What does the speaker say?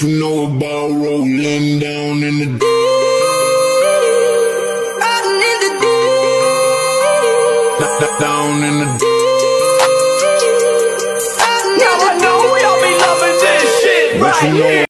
What you know about rolling down in the deep? Riding in the deep. Down in the deep. Now I know y'all be loving this shit right here.